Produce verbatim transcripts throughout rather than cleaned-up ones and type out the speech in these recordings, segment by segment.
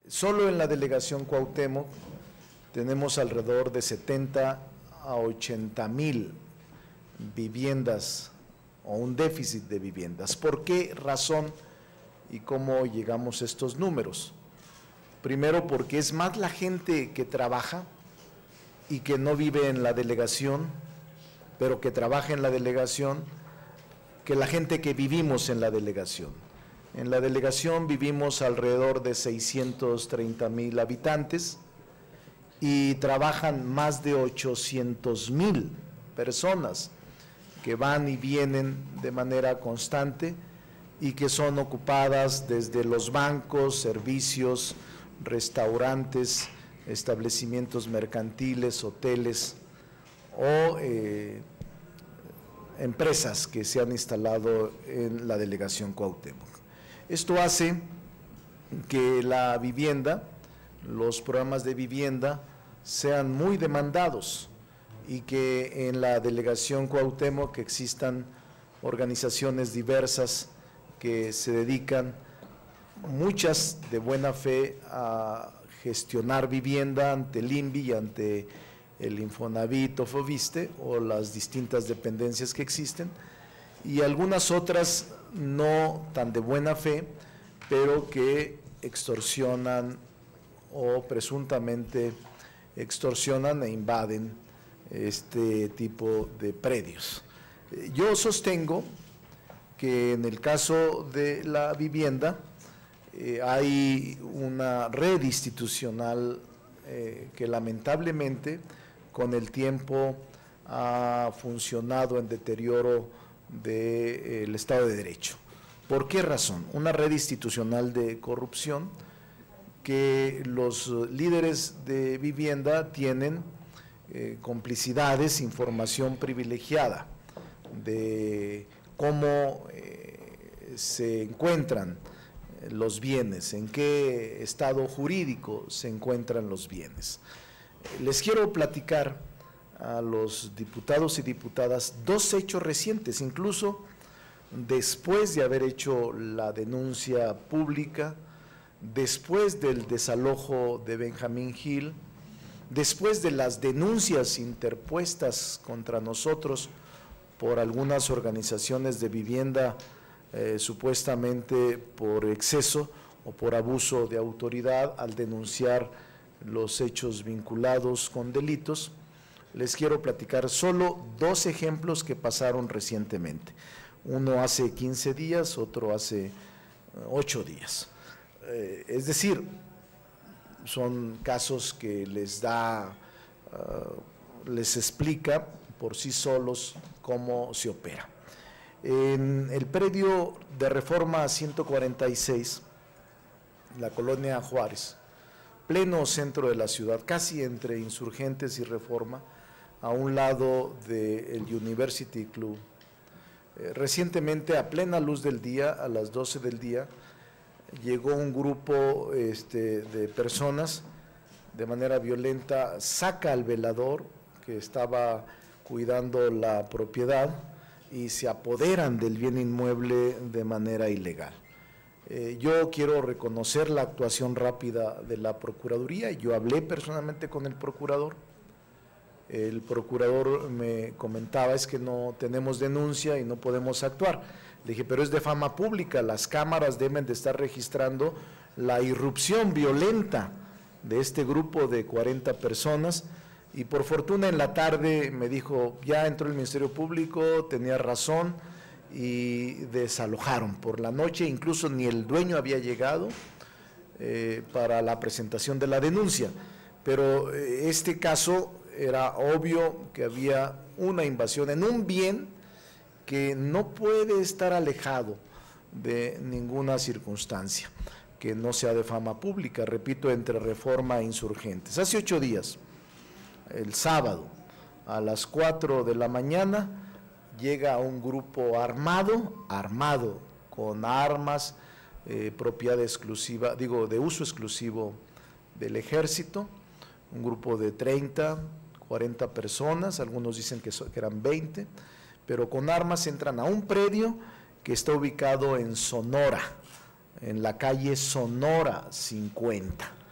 Solo en la delegación Cuauhtémoc tenemos alrededor de setenta a ochenta mil viviendas o un déficit de viviendas. ¿Por qué razón y cómo llegamos a estos números? Primero, porque es más la gente que trabaja y que no vive en la delegación, pero que trabaja en la delegación, que la gente que vivimos en la delegación. En la delegación vivimos alrededor de seiscientos treinta mil habitantes y trabajan más de ochocientos mil personas que van y vienen de manera constante y que son ocupadas desde los bancos, servicios, restaurantes, establecimientos mercantiles, hoteles o eh, empresas que se han instalado en la delegación Cuauhtémoc. Esto hace que la vivienda, los programas de vivienda sean muy demandados y que en la delegación Cuauhtémoc existan organizaciones diversas que se dedican, muchas de buena fe, a gestionar vivienda ante el INVI y ante el Infonavit o Foviste o las distintas dependencias que existen, y algunas otras no tan de buena fe, pero que extorsionan o presuntamente extorsionan e invaden este tipo de predios. Yo sostengo que en el caso de la vivienda eh, hay una red institucional eh, que lamentablemente con el tiempo ha funcionado en deterioro del Estado de Derecho. ¿Por qué razón? Una red institucional de corrupción que los líderes de vivienda tienen eh, complicidades, información privilegiada de cómo eh, se encuentran los bienes, en qué estado jurídico se encuentran los bienes. Les quiero platicar a los diputados y diputadas dos hechos recientes, incluso después de haber hecho la denuncia pública, después del desalojo de Benjamín Gil, después de las denuncias interpuestas contra nosotros por algunas organizaciones de vivienda, eh, supuestamente por exceso o por abuso de autoridad al denunciar los hechos vinculados con delitos. Les quiero platicar solo dos ejemplos que pasaron recientemente. Uno hace quince días, otro hace ocho días. Eh, es decir, son casos que les da, uh, les explica por sí solos cómo se opera. En el predio de Reforma ciento cuarenta y seis, la colonia Juárez, pleno centro de la ciudad, casi entre Insurgentes y Reforma, a un lado del University Club. Eh, recientemente, a plena luz del día, a las doce del día, llegó un grupo este, de personas de manera violenta, saca al velador que estaba cuidando la propiedad y se apoderan del bien inmueble de manera ilegal. Eh, yo quiero reconocer la actuación rápida de la Procuraduría. Yo hablé personalmente con el procurador. El procurador me comentaba, es que no tenemos denuncia y no podemos actuar. Le dije, pero es de fama pública, las cámaras deben de estar registrando la irrupción violenta de este grupo de cuarenta personas, y por fortuna en la tarde me dijo, ya entró el Ministerio Público, tenía razón, y desalojaron por la noche, incluso ni el dueño había llegado eh, para la presentación de la denuncia, pero eh, este caso era obvio que había una invasión en un bien que no puede estar alejado de ninguna circunstancia, que no sea de fama pública, repito, entre Reforma e Insurgentes. Hace ocho días, el sábado, a las cuatro de la mañana, llega un grupo armado, armado, con armas, eh, propiedad exclusiva, digo, de uso exclusivo del Ejército, un grupo de treinta, cuarenta personas, algunos dicen que, so, que eran veinte, pero con armas entran a un predio que está ubicado en Sonora, en la calle Sonora cincuenta.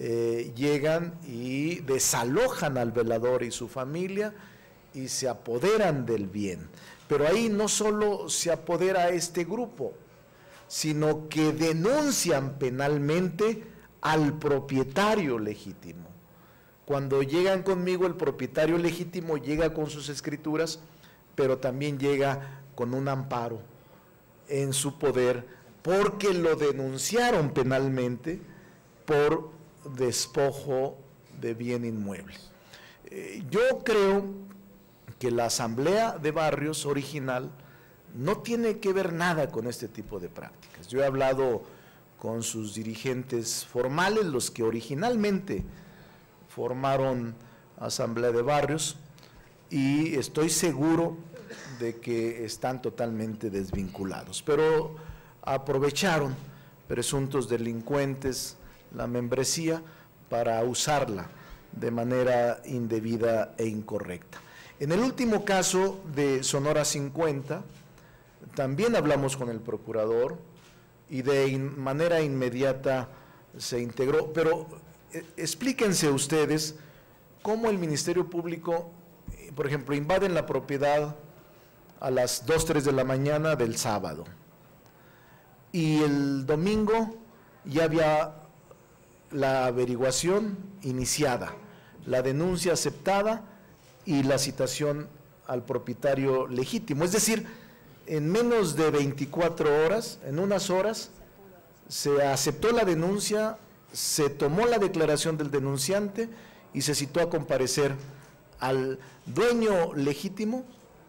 eh, llegan y desalojan al velador y su familia y se apoderan del bien. Pero ahí no solo se apodera este grupo, sino que denuncian penalmente al propietario legítimo. Cuando llegan conmigo, el propietario legítimo llega con sus escrituras, pero también llega con un amparo en su poder, porque lo denunciaron penalmente por despojo de bien inmueble. Eh, yo creo que la Asamblea de Barrios original no tiene que ver nada con este tipo de prácticas. Yo he hablado con sus dirigentes formales, los que originalmente formaron Asamblea de Barrios, y estoy seguro de que están totalmente desvinculados. Pero aprovecharon presuntos delincuentes la membresía para usarla de manera indebida e incorrecta. En el último caso de Sonora cincuenta, también hablamos con el procurador y de in, manera inmediata se integró, pero eh, explíquense ustedes cómo el Ministerio Público, eh, por ejemplo, invaden la propiedad a las dos, tres de la mañana del sábado, y el domingo ya había la averiguación iniciada, la denuncia aceptada y la citación al propietario legítimo. Es decir, en menos de veinticuatro horas, en unas horas, se aceptó la denuncia, se tomó la declaración del denunciante y se citó a comparecer al dueño legítimo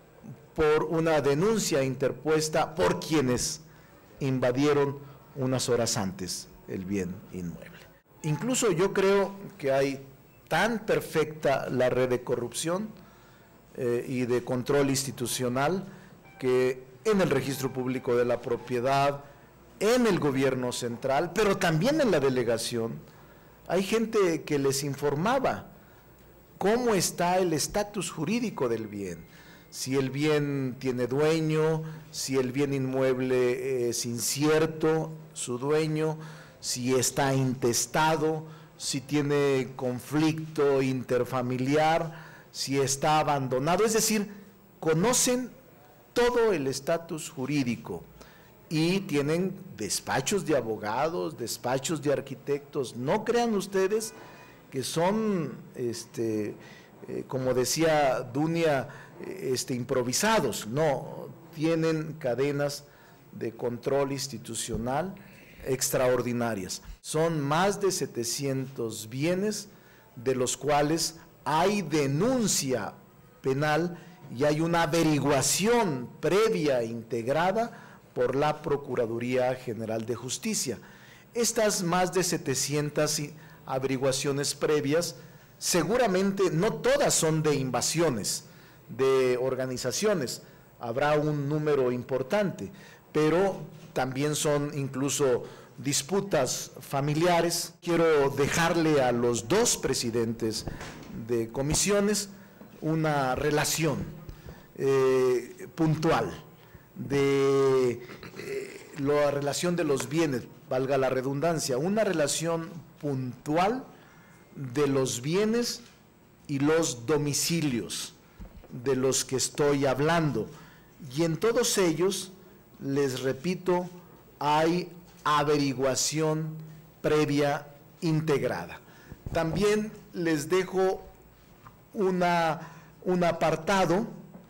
por una denuncia interpuesta por quienes invadieron unas horas antes el bien inmueble. Incluso yo creo que hay tan perfecta la red de corrupción eh, y de control institucional que en el registro público de la propiedad, en el gobierno central, pero también en la delegación, hay gente que les informaba cómo está el estatus jurídico del bien, si el bien tiene dueño, si el bien inmueble es incierto, su dueño, si está intestado, si tiene conflicto interfamiliar, si está abandonado, es decir, conocen todo el estatus jurídico y tienen despachos de abogados, despachos de arquitectos. No crean ustedes que son, este, eh, como decía Dunia, este, improvisados. No, tienen cadenas de control institucional extraordinarias. Son más de setecientos bienes, de los cuales hay denuncia penal y hay una averiguación previa integrada por la Procuraduría General de Justicia. Estas más de setecientas averiguaciones previas, seguramente no todas son de invasiones de organizaciones, habrá un número importante, pero también son incluso disputas familiares. Quiero dejarle a los dos presidentes de comisiones una relación eh, puntual de eh, la relación de los bienes, valga la redundancia, una relación puntual de los bienes y los domicilios de los que estoy hablando. Y en todos ellos, les repito, hay averiguación previa integrada. También les dejo una, un apartado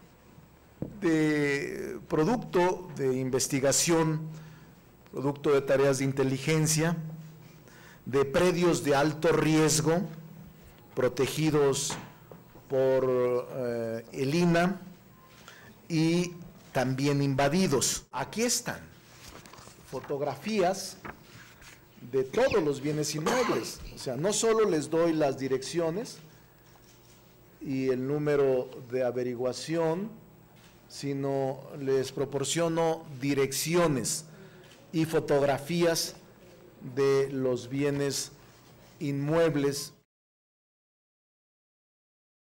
de producto de investigación, producto de tareas de inteligencia, de predios de alto riesgo, protegidos por eh, el I N A y también invadidos. Aquí están fotografías de todos los bienes inmuebles, o sea, no solo les doy las direcciones y el número de averiguación, sino les proporciono direcciones y fotografías de los bienes inmuebles